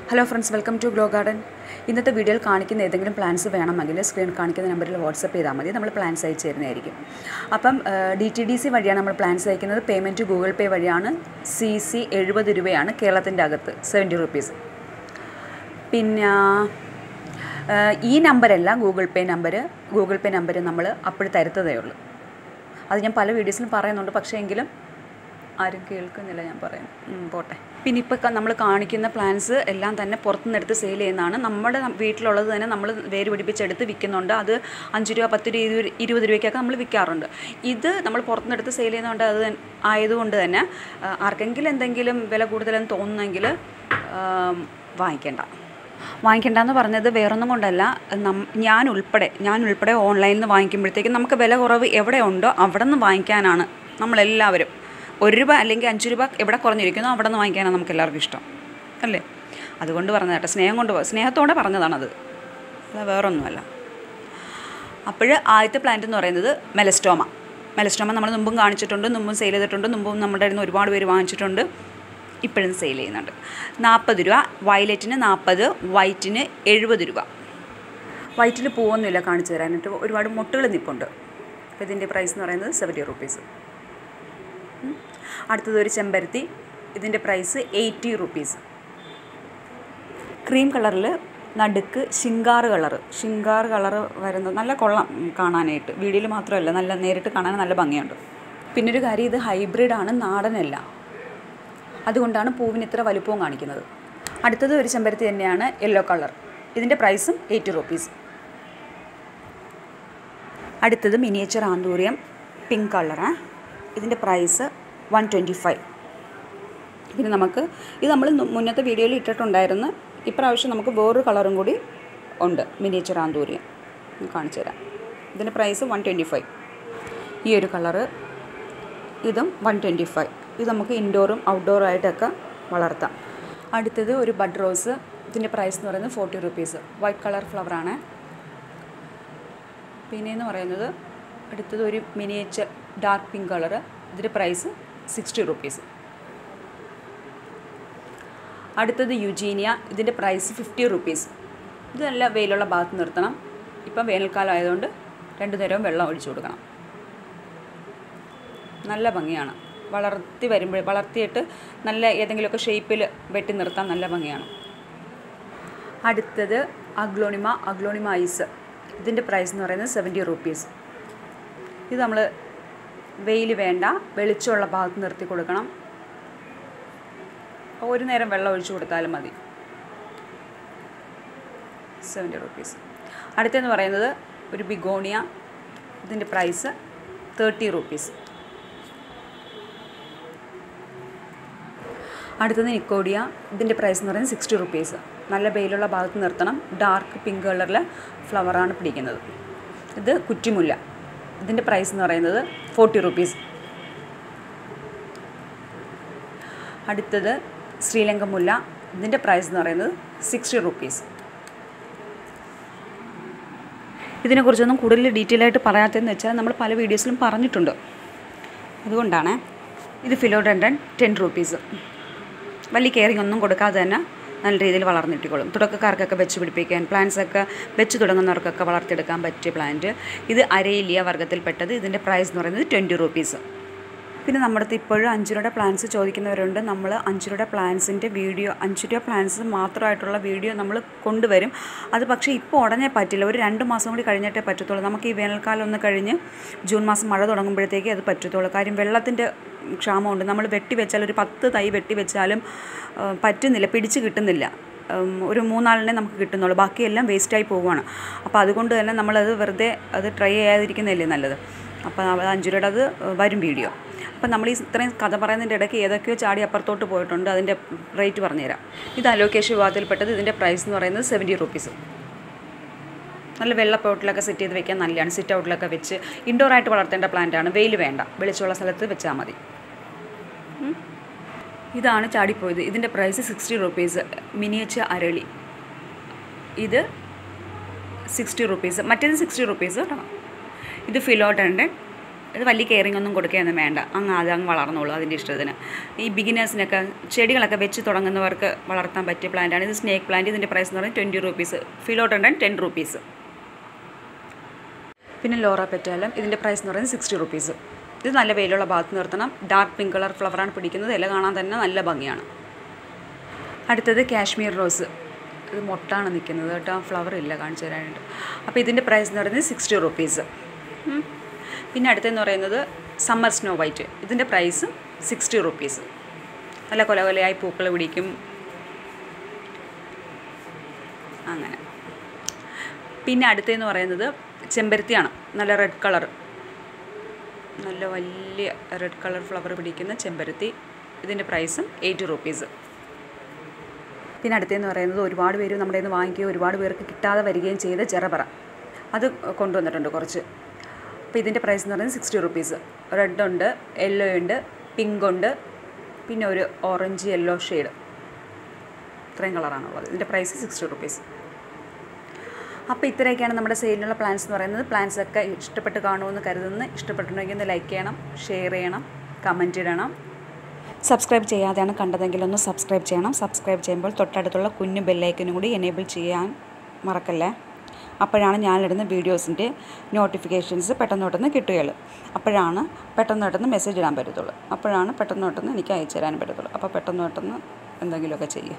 Hello friends, welcome to Glow Garden. ഇന്നത്തെ വീഡിയോയിൽ കാണിക്കുന്ന ഏതെങ്കിലും പ്ലാൻസ് വേണമെങ്കിൽ സ്ക്രീൻ കാണിക്കുന്ന നമ്പറിൽ വാട്സപ്പ് ചെയ്താൽ മതി. നമ്മൾ പ്ലാൻസ് അയച്ചു തരുന്നതായിരിക്കും. അപ്പം DTDC വഴിയാണ് നമ്മൾ പ്ലാൻസ് അയക്കുന്നത്. പേയ്മെൻറ്റ് ഗൂഗിൾ പേ വഴിയാണ്. CC 70 രൂപയാണ്, കേരളത്തിൻ്റെ അകത്ത് 70 റുപ്പീസ്. പിന്നെ ഈ നമ്പരല്ല ഗൂഗിൾ പേ നമ്പർ നമ്മൾ അപ്പോൾ തരുത്തതേ ഉള്ളൂ. അത് ഞാൻ പല വീഡിയോസിലും പറയുന്നുണ്ട്, പക്ഷേ എങ്കിലും ആരും കേൾക്കുന്നില്ല. ഞാൻ പറയാം, പോട്ടെ. പിന്നെ ഇപ്പോൾ നമ്മൾ കാണിക്കുന്ന പ്ലാന്റ്സ് എല്ലാം തന്നെ പുറത്തുനിന്നെടുത്ത് സെയിൽ ചെയ്യുന്നതാണ്. നമ്മുടെ വീട്ടിലുള്ളത് തന്നെ നമ്മൾ വേര് പിടിപ്പിച്ചെടുത്ത് വിൽക്കുന്നുണ്ട്. അത് 5 രൂപ, 10 രൂപ, 20 രൂപയ്ക്കൊക്കെ നമ്മൾ വിൽക്കാറുണ്ട്. ഇത് നമ്മൾ പുറത്തുനിന്നെടുത്ത് സെയിൽ ചെയ്യുന്നതുകൊണ്ട് അത് ആയതുകൊണ്ട് തന്നെ ആർക്കെങ്കിലും എന്തെങ്കിലും വില കൂടുതലെന്ന് തോന്നുന്നെങ്കിൽ വാങ്ങിക്കേണ്ടെന്ന് പറഞ്ഞത് വേറൊന്നും കൊണ്ടല്ല. ഞാൻ ഉൾപ്പെടെ ഓൺലൈനിൽ നിന്ന് വാങ്ങിക്കുമ്പോഴത്തേക്കും നമുക്ക് വില കുറവ് എവിടെ ഉണ്ടോ അവിടെ നിന്ന് വാങ്ങിക്കാനാണ് നമ്മളെല്ലാവരും. 1 രൂപ അല്ലെങ്കിൽ 5 രൂപ എവിടെ കുറഞ്ഞിരിക്കുന്നോ അവിടെ നിന്ന് വാങ്ങിക്കാനാണ് നമുക്ക് എല്ലാവർക്കും ഇഷ്ടം, അല്ലേ? അതുകൊണ്ട് പറഞ്ഞതാട്ടെ, സ്നേഹത്തോടെ പറഞ്ഞതാണത്, അല്ല വേറൊന്നുമല്ല. അപ്പോൾ ആദ്യത്തെ പ്ലാന്റ് എന്ന് പറയുന്നത് മെലസ്റ്റോമ നമ്മൾ മുമ്പും കാണിച്ചിട്ടുണ്ട്, മുമ്പും സെയിൽ ചെയ്തിട്ടുണ്ട്. മുമ്പും നമ്മുടെ അടുത്ത് ഒരുപാട് പേര് വാങ്ങിച്ചിട്ടുണ്ട്, ഇപ്പോഴും സെയിൽ ചെയ്യുന്നുണ്ട്. 40 രൂപ, വയലറ്റിന് 40, വൈറ്റിന് 70 രൂപ. വൈറ്റിൽ പൂവൊന്നുമില്ല കാണിച്ചു തരാനായിട്ട്, ഒരുപാട് മുട്ടുകൾ നിൽപ്പുണ്ട്. അപ്പോൾ ഇതിൻ്റെ പ്രൈസ് എന്ന് പറയുന്നത് 70 റുപ്പീസ്. അടുത്തത് ഒരു ചെമ്പരത്തി, ഇതിൻ്റെ പ്രൈസ് 80 റുപ്പീസ്. ക്രീം കളറിൽ നടുക്ക് ഷിങ്കാർ കളർ വരുന്നത് നല്ല കൊള്ളാം കാണാനായിട്ട്. വീഡിയോയിൽ മാത്രമല്ല, നല്ല നേരിട്ട് കാണാൻ നല്ല ഭംഗിയുണ്ട്. പിന്നൊരു കാര്യം, ഇത് ഹൈബ്രിഡാണ്, നാടനല്ല. അതുകൊണ്ടാണ് പൂവിന് ഇത്ര വലുപ്പവും കാണിക്കുന്നത്. അടുത്തത് ഒരു ചെമ്പരത്തി തന്നെയാണ്, യെല്ലോ കളർ. ഇതിൻ്റെ പ്രൈസും 80 റുപ്പീസ്. അടുത്തത് മിനിയേച്ചർ ആന്തൂറിയം, പിങ്ക് കളറാണ്. ഇതിൻ്റെ പ്രൈസ് 125. പിന്നെ ഇത് നമ്മൾ മുന്നത്തെ വീഡിയോയിൽ ഇട്ടിട്ടുണ്ടായിരുന്നു. ഇപ്രാവശ്യം നമുക്ക് വേറൊരു കളറും കൂടി ഉണ്ട്, മിനിയേച്ചർ ആന്തൂറിയം, കാണിച്ചു തരാം. ഇതിൻ്റെ പ്രൈസ് 125. ഈ ഒരു കളറ്, ഇതും 125. ഇത് നമുക്ക് ഇൻഡോറും ഔട്ട്ഡോറും ആയിട്ടൊക്കെ വളർത്താം. അടുത്തത് ഒരു ബഡ് റോസ്. ഇതിൻ്റെ പ്രൈസ് എന്ന് പറയുന്നത് 40 റുപ്പീസ്. White colour ഫ്ലവറാണ്. പിന്നെയെന്ന് പറയുന്നത് അടുത്തത് ഒരു മിനിയേച്ചർ ഡാർക്ക് പിങ്ക് കളറ്. ഇതിൻ്റെ പ്രൈസ് 60 റുപ്പീസ്. അടുത്തത് യുജീനിയ. ഇതിൻ്റെ പ്രൈസ് 50 റുപ്പീസ്. ഇത് നല്ല വെയിലുള്ള ഭാഗത്ത് നിർത്തണം. ഇപ്പം വേനൽക്കാലം ആയതുകൊണ്ട് 2 നേരവും വെള്ളം ഒഴിച്ചു കൊടുക്കണം. നല്ല ഭംഗിയാണ്. വളർത്തിയിട്ട് നല്ല ഏതെങ്കിലുമൊക്കെ ഷേപ്പിൽ വെട്ടി നിർത്താൻ നല്ല ഭംഗിയാണ്. അടുത്തത് അഗ്ലോണിമ ഐസ്. ഇതിൻ്റെ പ്രൈസ് എന്ന് പറയുന്നത് 70 റുപ്പീസ്. ഇത് നമ്മൾ വെയിൽ വേണ്ട, വെളിച്ചമുള്ള ഭാഗത്ത് നിർത്തി കൊടുക്കണം. 1 നേരം വെള്ളം ഒഴിച്ചു കൊടുത്താലും മതി. 70 റുപ്പീസ്. അടുത്തെന്ന് പറയുന്നത് ഒരു ബിഗോണിയ. ഇതിൻ്റെ പ്രൈസ് 30 റുപ്പീസ്. അടുത്തത് നിക്കോഡിയ. ഇതിൻ്റെ പ്രൈസ് എന്ന് പറയുന്നത് 60 റുപ്പീസ്. നല്ല വെയിലുള്ള ഭാഗത്ത് നിർത്തണം. ഡാർക്ക് പിങ്ക് കളറിലെ ഫ്ലവറാണ് പിടിക്കുന്നത്. ഇത് കുറ്റിമുല്ല. ഇതിൻ്റെ പ്രൈസ് എന്ന് പറയുന്നത് 40 റുപ്പീസ്. അടുത്തത് ശ്രീലങ്ക മുല്ല. ഇതിൻ്റെ പ്രൈസ് എന്ന് പറയുന്നത് 60 റുപ്പീസ്. ഇതിനെക്കുറിച്ചൊന്നും കൂടുതൽ ഡീറ്റെയിൽ ആയിട്ട് പറയാത്തതെന്ന് വെച്ചാൽ നമ്മൾ പല വീഡിയോസിലും പറഞ്ഞിട്ടുണ്ട്, അതുകൊണ്ടാണ്. ഇത് ഫിലോഡെൻഡ്രൻ 10 റുപ്പീസ്. വലിയ കെയറിങ് ഒന്നും കൊടുക്കാതെ തന്നെ നല്ല രീതിയിൽ വളർന്നിട്ടിക്കോളും. തുടക്കക്കാർക്കൊക്കെ വെച്ച് പിടിപ്പിക്കാൻ, പ്ലാന്റ്സൊക്കെ വെച്ച് തുടങ്ങുന്നവർക്കൊക്കെ വളർത്തിയെടുക്കാൻ പറ്റിയ പ്ലാന്റ്. ഇത് അരേലിയ വർഗ്ഗത്തിൽപ്പെട്ടത്. ഇതിൻ്റെ പ്രൈസ് എന്ന് പറയുന്നത് 20 റുപ്പീസ്. പിന്നെ നമ്മുടെ അടുത്ത് ഇപ്പോഴും 5 രൂപയുടെ പ്ലാന്റ്സ് ചോദിക്കുന്നവരുണ്ട്. നമ്മൾ 5 രൂപയുടെ പ്ലാന്റ്സിൻ്റെ വീഡിയോ, 5 രൂപ പ്ലാന്റ്സ് മാത്രമായിട്ടുള്ള വീഡിയോ നമ്മൾ കൊണ്ടുവരും. അത് പക്ഷേ ഇപ്പോൾ ഉടനെ പറ്റില്ല, ഒരു 2 മാസം കൂടി കഴിഞ്ഞിട്ടേ പറ്റത്തുള്ളൂ. നമുക്ക് ഈ വേനൽക്കാലം ഒന്ന് കഴിഞ്ഞ് ജൂൺ മാസം മഴ തുടങ്ങുമ്പോഴത്തേക്ക് അത് പറ്റത്തുള്ളൂ. കാര്യം വെള്ളത്തിൻ്റെ ക്ഷാമമുണ്ട്. നമ്മൾ വെച്ചാൽ ഒരു 10 തൈ വെച്ചാലും പറ്റുന്നില്ല, പിടിച്ച് കിട്ടുന്നില്ല. ഒരു 3-4 നമുക്ക് കിട്ടുന്നുള്ളൂ, ബാക്കിയെല്ലാം വേസ്റ്റായി പോവുകയാണ്. അപ്പോൾ അതുകൊണ്ട് തന്നെ നമ്മളത് വെറുതെ ട്രൈ ചെയ്യാതിരിക്കുന്നതല്ലേ നല്ലത്. അപ്പോൾ 5 രൂപയുടെ അത് വരും വീഡിയോ. അപ്പം നമ്മൾ ഈ ഇത്രയും കഥ പറയുന്നതിൻ്റെ ഇടയ്ക്ക് ഏതൊക്കെയോ ചാടി അപ്പുറത്തോട്ട് പോയിട്ടുണ്ട്. അതിൻ്റെ റേറ്റ് പറഞ്ഞുതരാം. ഇത് അലോക്കേഷ്യ വിഭാഗത്തിൽപ്പെട്ടത്. ഇതിൻ്റെ പ്രൈസ് എന്ന് പറയുന്നത് 70 റുപ്പീസ്. നല്ല വെള്ളപ്പോട്ടിലൊക്കെ സെറ്റ് ചെയ്ത് വെക്കാൻ നല്ലതാണ്. സിറ്റ് ഔട്ടിലൊക്കെ വെച്ച് ഇൻഡോറായിട്ട് വളർത്തേണ്ട പ്ലാന്റാണ്. വെയിൽ വേണ്ട, വെളിച്ചമുള്ള സ്ഥലത്ത് വെച്ചാൽ മതി. ഇതാണ് ചാടിപ്പോയത്. ഇതിൻ്റെ പ്രൈസ് 60 റുപ്പീസ്. മിനിയേച്ചർ അരളി. ഇത് 60 റുപ്പീസ്. മറ്റേത് 60 റുപ്പീസ് കേട്ടോ. ഇത് ഫിലോഡെൻഡ്രൻ ഇത് വലിയ കെയറിങ് ഒന്നും കൊടുക്കുകയൊന്നും വേണ്ട, അതങ്ങ് വളർന്നോളൂ അതിൻ്റെ ഇഷ്ടത്തിന്. ഈ ബിഗിനേഴ്സിനൊക്കെ ചെടികളൊക്കെ വെച്ച് തുടങ്ങുന്നവർക്ക് വളർത്താൻ പറ്റിയ പ്ലാന്റാണ് ഇത്. Snake plant. ഇതിൻ്റെ പ്രൈസ് എന്ന് പറയുന്നത് 20 rupees. Philodendron 10 rupees. പിന്നെ ലോറ പെറ്റാലം. ഇതിൻ്റെ പ്രൈസ് എന്ന് പറയുന്നത് 60 rupees. ഇത് നല്ല വെയിലുള്ള ഭാഗത്ത് നിർത്തണം. ഡാർക്ക് പിങ്ക് കളർ ഫ്ലവറാണ് പിടിക്കുന്നത്. ഇല കാണാൻ തന്നെ നല്ല ഭംഗിയാണ്. അടുത്തത് കാശ്മീർ റോസ്. ഇത് മൊട്ടാണ് നിൽക്കുന്നത് കേട്ടോ, ഫ്ലവർ ഇല്ല കാണിച്ചു തരാനായിട്ട്. അപ്പോൾ ഇതിൻ്റെ പ്രൈസ് എന്ന് പറയുന്നത് 60 rupees. പിന്നെ അടുത്തെന്ന് പറയുന്നത് സമ്മർ സ്നോ വൈറ്റ്. ഇതിൻ്റെ പ്രൈസ് 60 rupees. നല്ല കൊലകൊലയായി പൂക്കൾ പിടിക്കും അങ്ങനെ. പിന്നെ അടുത്തെന്ന് പറയുന്നത് ചെമ്പരത്തിയാണ്. നല്ല റെഡ് കളർ, നല്ല വലിയ റെഡ് കളർ ഫ്ലവർ പിടിക്കുന്ന ചെമ്പരത്തി. ഇതിൻ്റെ പ്രൈസും 80 rupees. പിന്നെ അടുത്തെന്ന് പറയുന്നത് ഒരുപാട് പേര് നമ്മുടെ നിന്ന് വാങ്ങിക്കുകയും ഒരുപാട് പേർക്ക് കിട്ടാതെ വരികയും ചെയ്ത ജറബറ. അത് കൊണ്ടുവന്നിട്ടുണ്ട് കുറച്ച്. അപ്പോൾ ഇതിൻ്റെ പ്രൈസ് എന്ന് പറയുന്നത് 60 rupees. റെഡ് ഉണ്ട്, യെല്ലോ ഉണ്ട്, പിങ്ക് ഉണ്ട്, പിന്നെ ഒരു ഓറഞ്ച് യെല്ലോ ഷെയ്ഡ്. ഇത്രയും കളറാണുള്ളത്. ഇതിൻ്റെ പ്രൈസ് 60 rupees. അപ്പോൾ ഇത്രയൊക്കെയാണ് നമ്മുടെ സെയിലിനുള്ള പ്ലാൻസ് എന്ന് പറയുന്നത്. പ്ലാൻസൊക്കെ ഇഷ്ടപ്പെട്ട് കാണുമെന്ന് കരുതുന്നു. ഇഷ്ടപ്പെട്ടിട്ടുണ്ടെങ്കിൽ ഒന്ന് ലൈക്ക് ചെയ്യണം, ഷെയർ ചെയ്യണം, കമൻറ്റ് ഇടണം. സബ്സ്ക്രൈബ് ചെയ്യാതെയാണ് കണ്ടതെങ്കിൽ ഒന്ന് സബ്സ്ക്രൈബ് ചെയ്യണം. സബ്സ്ക്രൈബ് ചെയ്യുമ്പോൾ തൊട്ടടുത്തുള്ള കുഞ്ഞു ബെല്ലൈക്കനും കൂടി എനേബിൾ ചെയ്യാൻ മറക്കല്ലേ. അപ്പോഴാണ് ഞാനിടുന്ന വീഡിയോസിൻ്റെ നോട്ടിഫിക്കേഷൻസ് പെട്ടെന്ന് കിട്ടുകയുള്ളൂ. അപ്പോഴാണ് പെട്ടെന്ന് മെസ്സേജ് ഇടാൻ പറ്റത്തുള്ളൂ. അപ്പോഴാണ് പെട്ടെന്ന് എനിക്ക് അയച്ചു തരാനും പറ്റത്തുള്ളൂ. അപ്പോൾ പെട്ടെന്ന് എന്തെങ്കിലുമൊക്കെ ചെയ്യുക.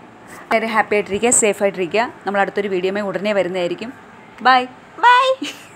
വളരെ ഹാപ്പി ആയിട്ടിരിക്കുക, സേഫായിട്ടിരിക്കുക. നമ്മൾ അടുത്തൊരു വീഡിയോയുമായി ഉടനെ വരുന്നതായിരിക്കും. ബൈ.